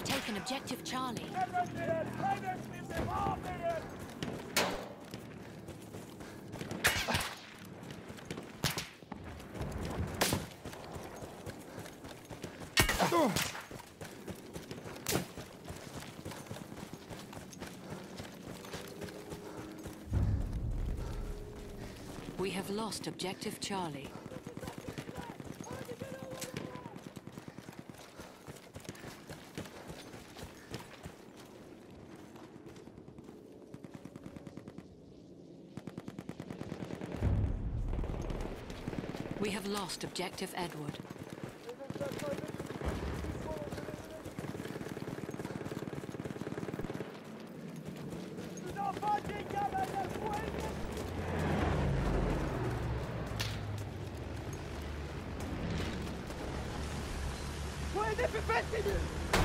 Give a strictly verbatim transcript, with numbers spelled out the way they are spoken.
taken objective Charlie. We have lost objective Charlie. We have lost objective Edward. Puede defenderse!